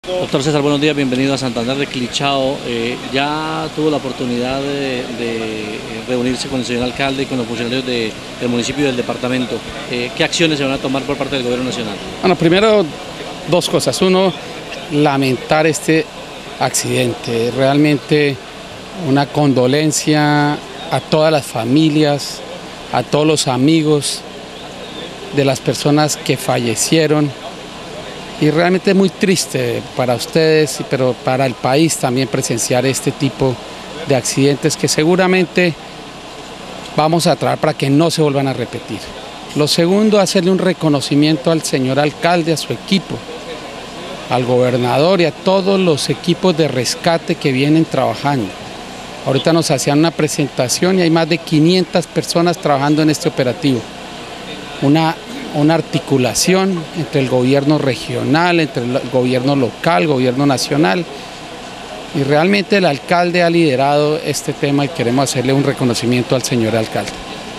Doctor César, buenos días, bienvenido a Santander de Clichao. Ya tuvo la oportunidad de reunirse con el señor alcalde y con los funcionarios del municipio y del departamento. ¿Qué acciones se van a tomar por parte del gobierno nacional? Bueno, primero dos cosas. Uno, lamentar este accidente. Realmente una condolencia a todas las familias, a todos los amigos de las personas que fallecieron. Y realmente es muy triste para ustedes, pero para el país también presenciar este tipo de accidentes que seguramente vamos a tratar para que no se vuelvan a repetir. Lo segundo, hacerle un reconocimiento al señor alcalde, a su equipo, al gobernador y a todos los equipos de rescate que vienen trabajando. Ahorita nos hacían una presentación y hay más de 500 personas trabajando en este operativo. Una articulación entre el gobierno regional, entre el gobierno local, gobierno nacional, y realmente el alcalde ha liderado este tema y queremos hacerle un reconocimiento al señor alcalde.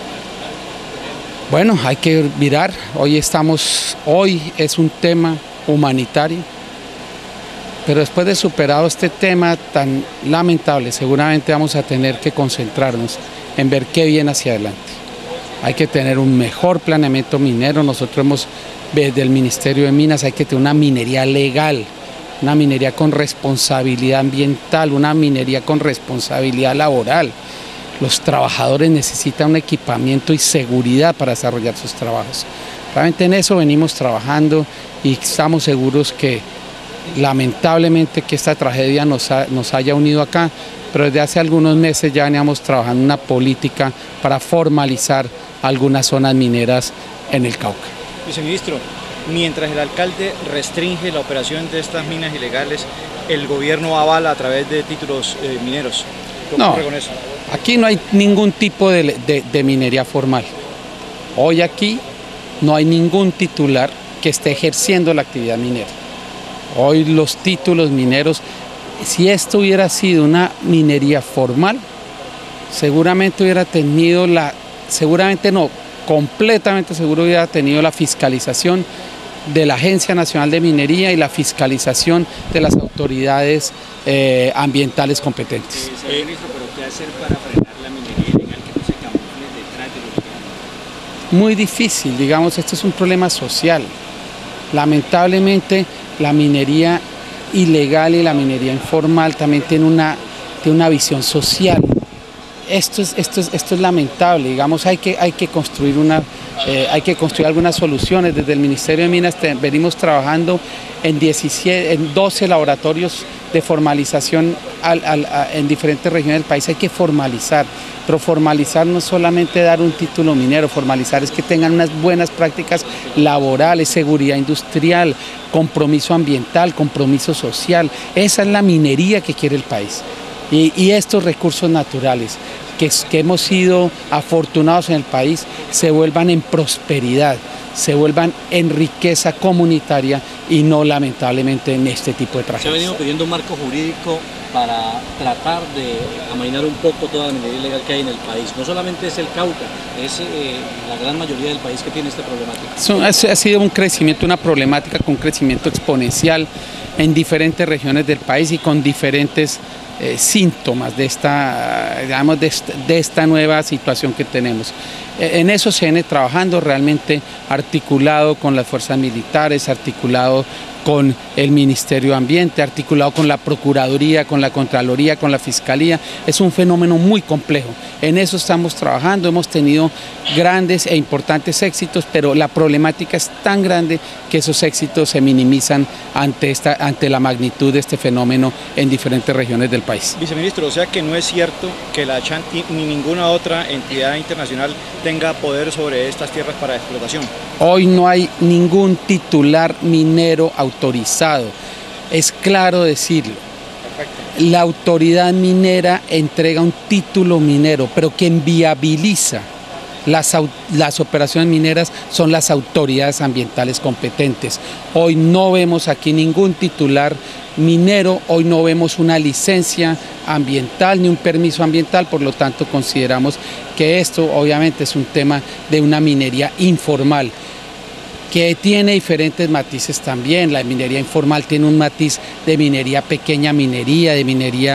Bueno, hay que mirar, hoy es un tema humanitario, pero después de superado este tema tan lamentable, seguramente vamos a tener que concentrarnos en ver qué viene hacia adelante. Hay que tener un mejor planeamiento minero. Nosotros desde el Ministerio de Minas, hay que tener una minería legal, una minería con responsabilidad ambiental, una minería con responsabilidad laboral. Los trabajadores necesitan un equipamiento y seguridad para desarrollar sus trabajos. Realmente en eso venimos trabajando y estamos seguros que lamentablemente que esta tragedia nos haya unido acá, pero desde hace algunos meses ya veníamos trabajando en una política para formalizar algunas zonas mineras en el Cauca. Viceministro, mientras el alcalde restringe la operación de estas minas ilegales, el gobierno avala a través de títulos mineros. ¿Qué ocurre con eso? Aquí no hay ningún tipo de minería formal. Hoy aquí no hay ningún titular que esté ejerciendo la actividad minera. Hoy los títulos mineros, si esto hubiera sido una minería formal, seguramente hubiera tenido completamente seguro hubiera tenido la fiscalización de la Agencia Nacional de Minería y la fiscalización de las autoridades ambientales competentes. Ministro, pero ¿qué hacer para frenar la minería ilegal que no se camufle detrás de los campos? Muy difícil, digamos, esto es un problema social. Lamentablemente la minería ilegal y la minería informal también tiene una visión social. Esto es lamentable, digamos, hay que construir algunas soluciones. Desde el Ministerio de Minas venimos trabajando en 12 laboratorios de formalización en diferentes regiones del país. Hay que formalizar, pero formalizar no es solamente dar un título minero, formalizar es que tengan unas buenas prácticas laborales, seguridad industrial, compromiso ambiental, compromiso social. Esa es la minería que quiere el país. Y estos recursos naturales que hemos sido afortunados en el país se vuelvan en prosperidad, se vuelvan en riqueza comunitaria y no lamentablemente en este tipo de tragedias. Se ha venido pidiendo un marco jurídico para tratar de amainar un poco toda la minería ilegal que hay en el país. No solamente es el Cauca, es la gran mayoría del país que tiene esta problemática. Ha sido un crecimiento, una problemática con un crecimiento exponencial en diferentes regiones del país y con diferentes síntomas de esta nueva situación que tenemos. En eso se viene trabajando realmente articulado con las fuerzas militares, articulado con el Ministerio de Ambiente, articulado con la Procuraduría, con la Contraloría, con la Fiscalía. Es un fenómeno muy complejo. En eso estamos trabajando, hemos tenido grandes e importantes éxitos, pero la problemática es tan grande que esos éxitos se minimizan ante la magnitud de este fenómeno en diferentes regiones del país. Viceministro, o sea que no es cierto que la Ashanti ni ninguna otra entidad internacional tenga poder sobre estas tierras para explotación. Hoy no hay ningún titular minero autorizado, es claro decirlo. Perfecto. La autoridad minera entrega un título minero, pero quien viabiliza las operaciones mineras son las autoridades ambientales competentes. Hoy no vemos aquí ningún titular minero, hoy no vemos una licencia ambiental ni un permiso ambiental, por lo tanto consideramos que esto obviamente es un tema de una minería informal. que tiene diferentes matices también. La minería informal tiene un matiz de minería pequeña, minería, de minería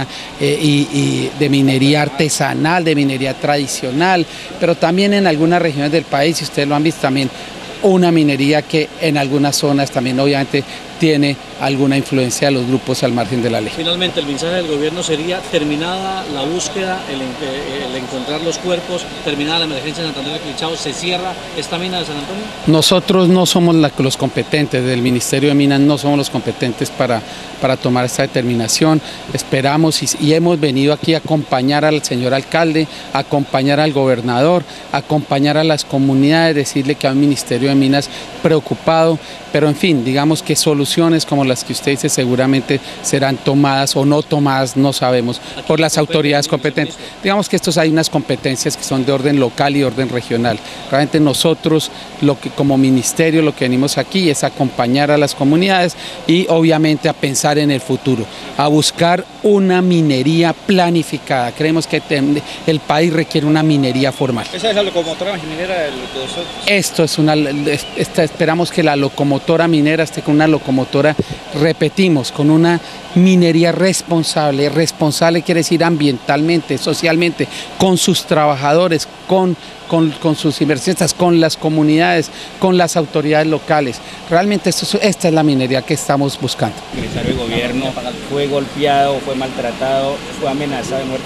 y de minería artesanal, de minería tradicional, pero también en algunas regiones del país, y ustedes lo han visto también, una minería que en algunas zonas también obviamente tiene alguna influencia de los grupos al margen de la ley. Finalmente, el mensaje del gobierno sería: terminada la búsqueda, el encontrar los cuerpos, terminada la emergencia de Santander de Clichao, ¿se cierra esta mina de San Antonio? Nosotros no somos los competentes, del Ministerio de Minas no somos los competentes para tomar esta determinación. Esperamos y hemos venido aquí a acompañar al señor alcalde, a acompañar al gobernador, a acompañar a las comunidades, decirle que hay un Ministerio de Minas preocupado, pero en fin, digamos que soluciones como las que usted dice seguramente serán tomadas o no tomadas, no sabemos, por las autoridades competentes. Digamos que hay unas competencias que son de orden local y orden regional. Realmente nosotros, como ministerio, lo que venimos aquí es acompañar a las comunidades y obviamente a pensar en el futuro, a buscar una minería planificada. Creemos que el país requiere una minería formal. ¿Esa es la locomotora minera de nosotros? Esto es esperamos que la locomotora minera esté con una locomotora, repetimos, con una minería responsable. Responsable quiere decir ambientalmente, socialmente, con sus trabajadores, con sus inversionistas, con las comunidades, con las autoridades locales. Realmente esta es la minería que estamos buscando. El secretario de Gobierno fue golpeado, fue maltratado, fue amenazado de muerte.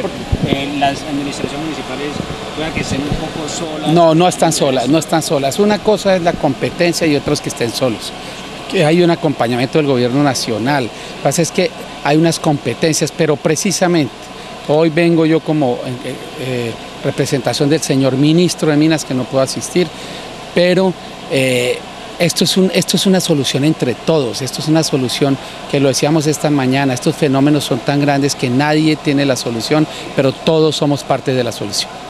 Las administraciones municipales puedan que estén un poco solas. No están solas, no están solas. Una cosa es la competencia y otra es que estén solos. Que hay un acompañamiento del gobierno nacional. Lo que pasa es que hay unas competencias, pero precisamente hoy vengo yo como representación del señor ministro de Minas, que no puedo asistir, pero esto es una solución entre todos, esto es una solución que lo decíamos esta mañana, estos fenómenos son tan grandes que nadie tiene la solución, pero todos somos parte de la solución.